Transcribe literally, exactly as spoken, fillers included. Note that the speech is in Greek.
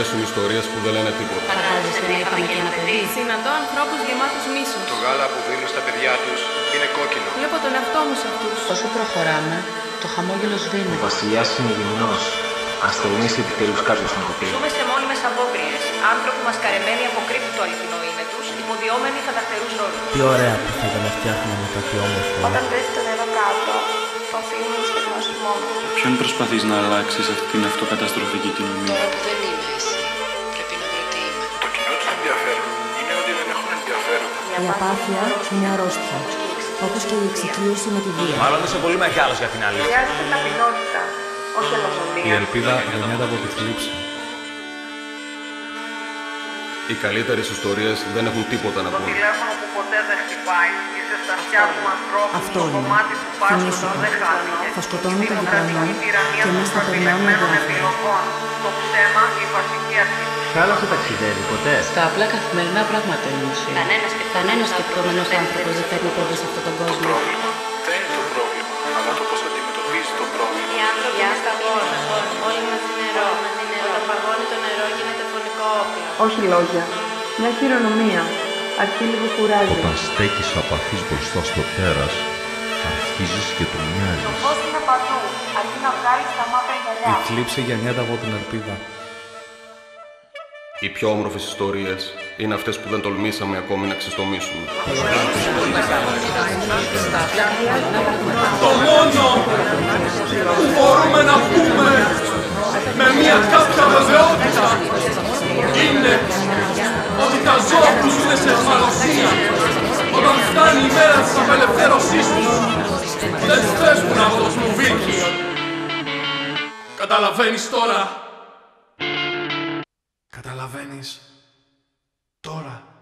αρέσουν ιστορίες που δεν λένε τίποτα. Φαντάζεστε να είχαμε και ένα παιδί. Συναντώ ανθρώπους γεμάτους μίσους. Το γάλα που δίνουν στα παιδιά τους είναι κόκκινο. Βλέπω τον εαυτό μου σε αυτούς. Όσο προχωράμε, το χαμόγελο σβήνει. Ο βασιλιάς είναι γυμνός. Ας τολμήσει επιτέλους κάποιος να το πει. Ζούμε σε μόνιμες απόκριες. Άνθρωποι μασκαρεμένοι αποκρύπτουν το αληθινό είναι τους, υποδιόμενοι θα δαχτερούς ρόλους. Τι ωραία που θα ήταν να φτιάχνουμε κάτι όμορφο. Όταν βρέχει το νερό κάτω, το αφήνουμε στο γνώσιμο μόνο. Ποιον προσπαθείς να αλλάξεις αυτή την αυτοκαταστροφική κοινωνία? Τώρα που δεν είμαι εσύ, πρέπει να βρω τι είμαι. Το κοινό τους ενδιαφέρον είναι ότι δεν έχουν ενδιαφέρον. Η απάθεια είναι αρρώστια, όπως και η εξοικείωση με τη βία. Μάλλον είσαι πολύ μεγάλος για την αλήθεια. Χρειάζεται ταπεινότητα, όχι ελευθερία. Η ελπίδα γεννιέται από τη θλίψη. Οι καλύτερες ιστορίες δεν έχουν τίποτα να Το πούνε. τηλέφωνο που ποτέ δεν χτυπάει, η ζεστασιά του ανθρώπου, Αυτό το είναι. κομμάτι του πάσχου Θυμήσου το. δεν χάθηκε. Θα σκοτώνουν Η τα διπλανά δημοκρατική τυραννία και των εμείς θα περνάμε προεπιλεγμένων διάφορα. επιλογών. Το ψέμα, η βασική αρχή. Θάλασσα ταξιδεύει ποτέ. Στα απλά καθημερινά πράγματα είναι ουσία. Κανένας Κανένας σκεπτόμενος άνθρωπος δεν φέρνει πρόοδο σε αυτόν τον Το κόσμο. πρόβλημα δεν είναι το πρόβλημα, αλλά το πώς αντιμετωπίζει το πρόβλημα. Οι άνθρωποι είναι σταγόνα. Όλοι μαζί νερό. Όταν παγώνει το νερό γίνεται φωνικό όπλο. Όχι λόγια. Μια χειρονομία. Αρκεί λίγο κουράζει. Όταν στέκεις απαθής μπροστά στο τέρας, αρχίζεις και του μοιάζεις. Το φως είναι παντού. Αρκεί να βγάλεις τα μάτια γυαλιά. Η θλίψη γεννιέται από την ελπίδα. Οι πιο όμορφες ιστορίες είναι αυτές που δεν τολμήσαμε ακόμη να ξεστομίσουμε. Το μόνο που μπορούμε να πούμε με μια κάποια βεβαιότητα είναι ότι τα ζώα που ζουν σε εχμαλωσία, όταν φτάνει η μέρα της απελευθέρωσής τους, δεν φεύγουν από το σμουβί τους. Καταλαβαίνεις τώρα? Καταλαβαίνεις τώρα?